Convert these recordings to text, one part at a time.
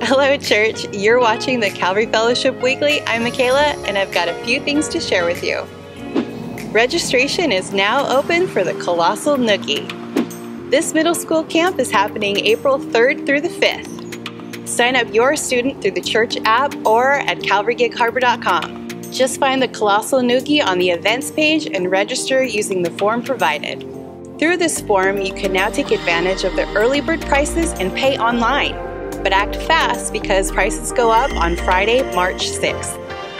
Hello, church. You're watching the Calvary Fellowship Weekly. I'm Michaela, and I've got a few things to share with you. Registration is now open for the Colossal Nookie. This middle school camp is happening April 3rd through the 5th. Sign up your student through the church app or at calvarygigharbor.com. Just find the Colossal Nookie on the events page and register using the form provided. Through this form, you can now take advantage of the early bird prices and pay online. But act fast because prices go up on Friday, March 6th.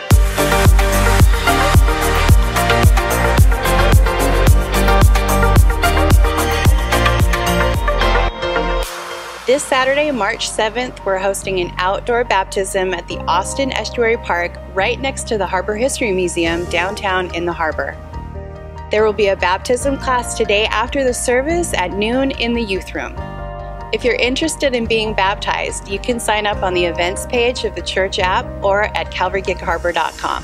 This Saturday, March 7th, we're hosting an outdoor baptism at the Austin Estuary Park right next to the Harbor History Museum downtown in the harbor. There will be a baptism class today after the service at noon in the youth room. If you're interested in being baptized, you can sign up on the events page of the church app or at calvarygigharbor.com.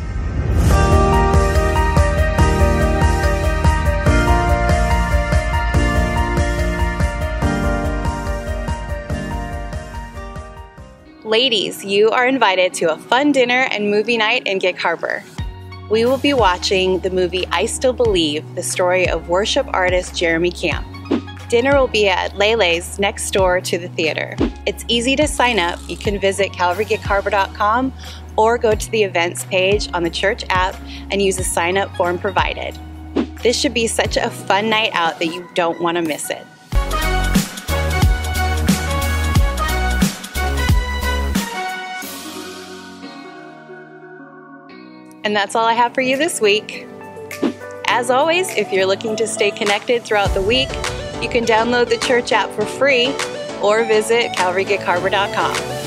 Ladies, you are invited to a fun dinner and movie night in Gig Harbor. We will be watching the movie I Still Believe, the story of worship artist Jeremy Camp. Dinner will be at Lele's next door to the theater. It's easy to sign up. You can visit calvarygigharbor.com or go to the events page on the church app and use the sign-up form provided. This should be such a fun night out that you don't want to miss it. And that's all I have for you this week. As always, if you're looking to stay connected throughout the week, you can download the church app for free or visit calvarygigharbor.com.